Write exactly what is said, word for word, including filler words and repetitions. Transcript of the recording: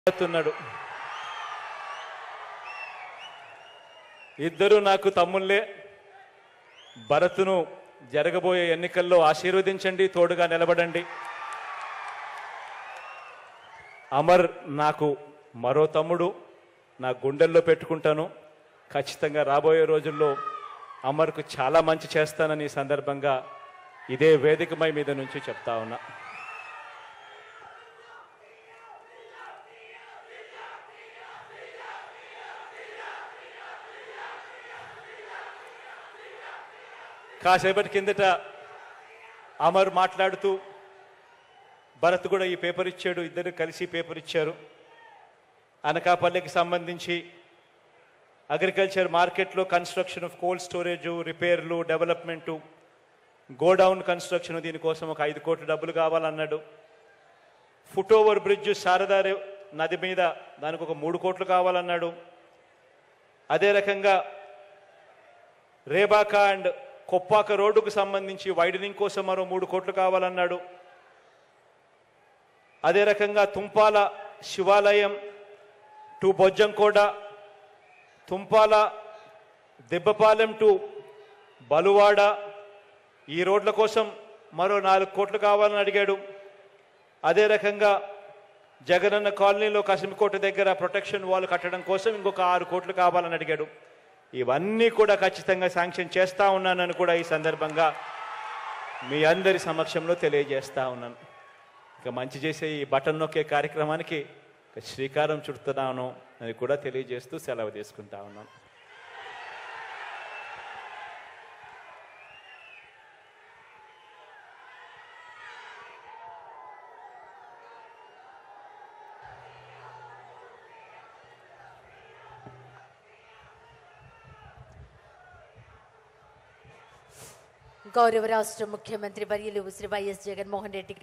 చేస్తున్నాడు. ఇద్దరు నాకు తమ్ముళ్ళే. భరత్ను జరగబోయే ఎన్నికల్లో ఆశీర్వదించండి, తోడుగా నిలబడండి. అమర్ నాకు మరో తమ్ముడు, నా గుండెల్లో పెట్టుకుంటాను. ఖచ్చితంగా రాబోయే రోజుల్లో అమర్కు చాలా మంచి చేస్తానని ఈ సందర్భంగా ఇదే వేదికమై మీద నుంచి చెప్తా ఉన్నా. కాసేపటి కిందట అమర్ మాట్లాడుతూ భరత్ కూడా ఈ పేపర్ ఇచ్చాడు, ఇద్దరు కలిసి పేపర్ ఇచ్చారు. అనకాపల్లికి సంబంధించి అగ్రికల్చర్ మార్కెట్లో కన్స్ట్రక్షన్ ఆఫ్ కోల్డ్ స్టోరేజ్, రిపేర్లు, డెవలప్మెంటు, గోడౌన్ కన్స్ట్రక్షన్, దీనికోసం ఒక ఐదు కోట్ల డబ్బులు కావాలన్నాడు. ఫుట్ ఓవర్ బ్రిడ్జ్ శారదా నది మీద దానికి ఒక మూడు కోట్లు కావాలన్నాడు. అదే రకంగా రేబాక అండ్ కొప్పాక రోడ్డుకు సంబంధించి వైడనింగ్ కోసం మరో మూడు కోట్లు కావాలన్నాడు. అదే రకంగా తుంపాల శివాలయం టు బొజ్జంకోట, తుంపాల దెబ్బపాలెం టు బలువాడ, ఈ రోడ్ల కోసం మరో నాలుగు కోట్లు కావాలని అడిగాడు. అదే రకంగా జగనన్న కాలనీలో కసిమికోట దగ్గర ప్రొటెక్షన్ వాల్ కట్టడం కోసం ఇంకొక ఆరు కోట్లు కావాలని అడిగాడు. ఇవన్నీ కూడా ఖచ్చితంగా శాంక్షన్ చేస్తూ ఉన్నానని కూడా ఈ సందర్భంగా మీ అందరి సమక్షంలో తెలియజేస్తూ ఉన్నాను. ఇక మంచి చేసే ఈ బటన్ నొక్కే కార్యక్రమానికి శ్రీకారం చుడుతున్నాను అని కూడా తెలియజేస్తూ సెలవు తీసుకుంటా ఉన్నాను. గౌరవ రాష్ట్ర ముఖ్యమంత్రి వర్యులు శ్రీ వైఎస్ జగన్మోహన్ రెడ్డి